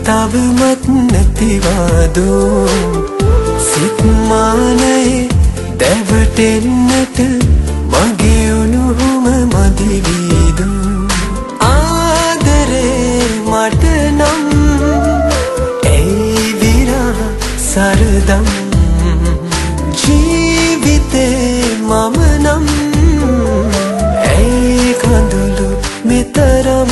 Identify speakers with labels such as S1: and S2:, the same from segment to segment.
S1: තවමත් නැතිවාදෝ සිත් මානයේ දැවටෙන්නට මගේ උණුහුම මදි වීදෝ ආදරේ මට නම් ඇයි විරහ සරදම් ජීවිතේ මම නම් ඇයි කඳුළු මෙතරම්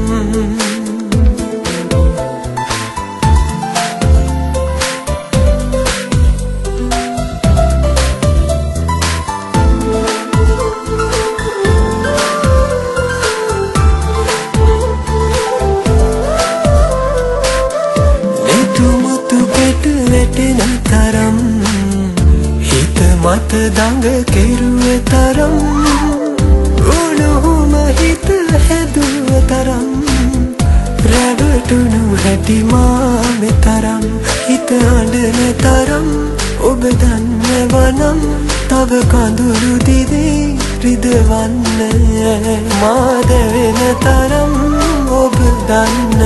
S1: තරම් හිත මත දඟ කෙරුව තරම් උණුහුම හිත හැදුව තරම් රැවටුණු හැටි මා මෙතරම් හිත අඬන තරම් ඔබ දන්නවනම් තව කඳුළු දිදී රිදවන්න මා දැවෙන තරම් ඔබ දන්න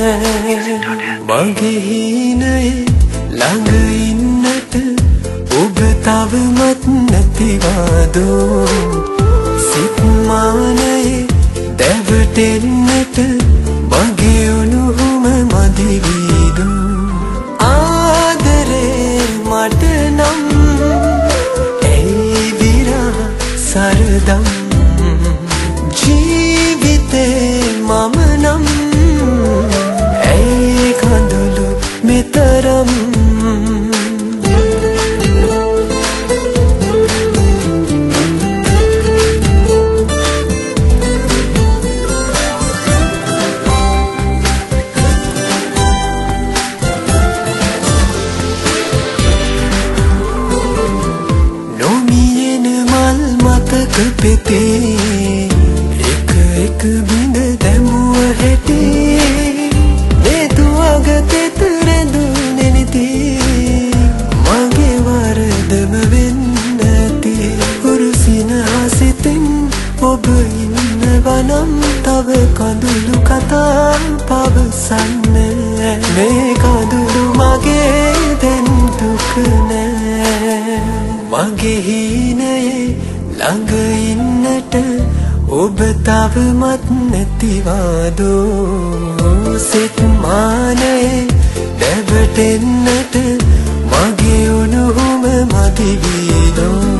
S1: මගේ හීනයේ ළඟ ඉන්නට ඔබ තවමත් නැතිවාදෝ සිත් මානයේ දැවටෙන්නට මගේ උණුහුම මදි වීදෝ ආදරේ මට නම් ඇයි විරහ සරදම් ජීවිතේ මම නම් ඇයි කඳුළු මෙතරම් පෙතේ එක එක බිඳ දැමුව හැටි මේ දුවගතෙත රැඳුනේ නිති මගේ වරදම වෙන්න ඇති උරුසින හසිතින් ඔබ ඉන්නවනම් තව කඳුළු කතා පවසන්න මේ කඳුළු මගේ දැන් දුක නෑ මගේ හීනයේ ළඟ ඉන්නට ඔබ තවමත් නැතිවාදෝ සිත් මානයේ දැවටෙන්නට මගේ උණුහුම මදි වීදෝ